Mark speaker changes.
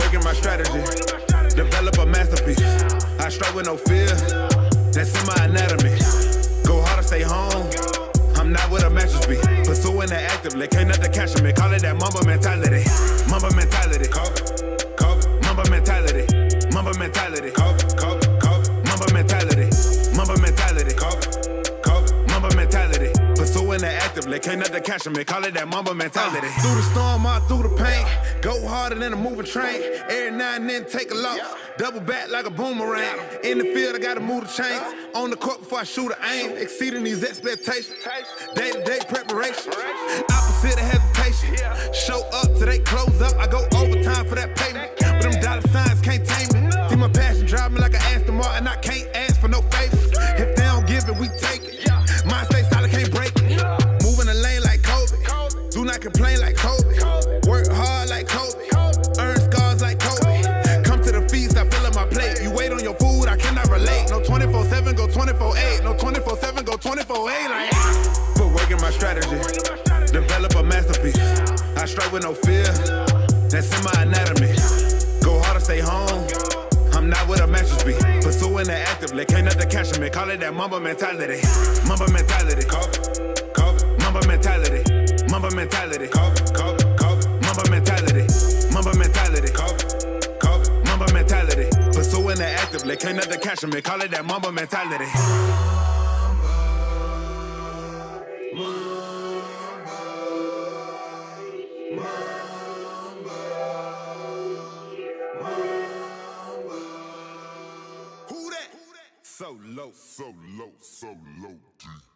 Speaker 1: working my strategy, develop a masterpiece. I struggle with no fear, that's in my anatomy. Go hard or stay home, I'm not with a mattress be. Pursuing it actively, can't nothing catch me. Call it that Mamba mentality. Mamba mentality. Mamba mentality. Mamba mentality. Mamba mentality. Mamba mentality. Mamba mentality. Pursuing it actively, can't nothing catch me. Call it that Mamba mentality. Through the storm, all through the pain. Go harder than a moving train. Every now and then take a loss. Double back like a boomerang. In the field, I gotta move the chains. On the court before I shoot an aim. Exceeding these expectations. Day-to-day preparation. Opposite of hesitation. Show up till they close up. I go overtime for that payment. But them dollar signs can't tame me. See my passion drive me like an Aston Martin. I can't ask for no favors. If they don't give it, we take it. Mine stay solid, can't break it. Moving the lane like Kobe. Do not complain like Kobe. Work hard like Kobe. Earn scars like Kobe. Come to the feast, I fill up my plate. You wait on your food, I cannot relate. No 24/7, go 24/8. No 24/7, go 24/8. Like, put work in my strategy. Develop a masterpiece. I struggle with no fear. That's in my anatomy. Go hard or stay home. I'm not with a mattress be. Pursuing it actively, can't nothing catch me. Call it that Mamba mentality. Mamba mentality. Mamba mentality. Mamba mentality. Mamba mentality. Mamba mentality. Mamba mentality. Pursuing it actively, can't nothing catch me. Call it that Mamba mentality. Who that? SoLo.